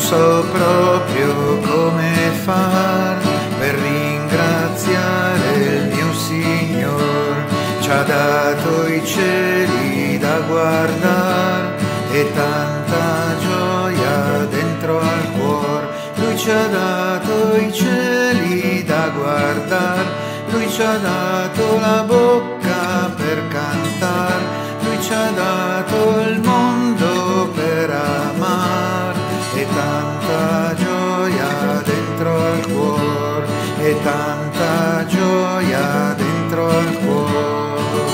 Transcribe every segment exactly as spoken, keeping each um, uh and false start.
so proprio come far per ringraziare il mio Signor. Ci ha dato i cieli da guardare e tanta gioia dentro al cuore. Lui ci ha dato i cieli da guardare, Lui ci ha dato la bocca per cantare, Lui ci ha dato il mondo per amare e tanta gioia dentro al cuore, e tanta gioia dentro al cuore.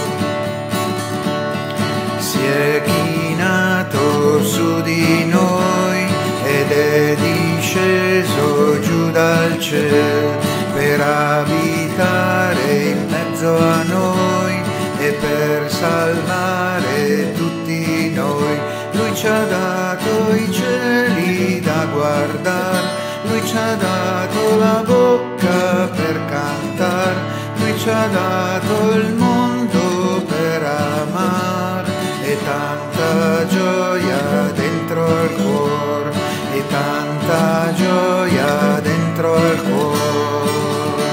Si è chinato su di noi ed è disceso giù dal cielo per abitare in mezzo a noi e per salvare tutti noi. Lui ci ha dato i cieli da guardare, Lui ci ha dato la bocca per cantare, Lui ci ha dato il mondo per amare e tanta gioia dentro al cuore, e tanta gioia dentro al cuore.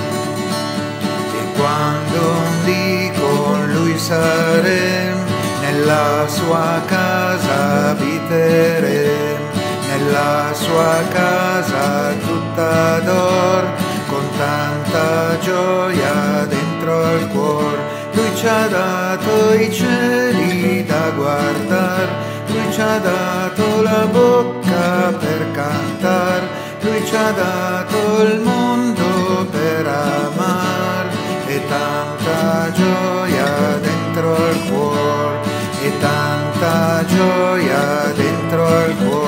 E quando un dì con Lui saremo, nella sua casa abiteremo, nella sua casa tutta d'oro, con tanta gioia dentro al cuore. Lui ci ha dato i cieli da guardare, Lui ci ha dato la bocca per cantare, Lui ci ha dato il mondo per amare e tanta gioia dentro al cuore, e tanta gioia dentro al cuore.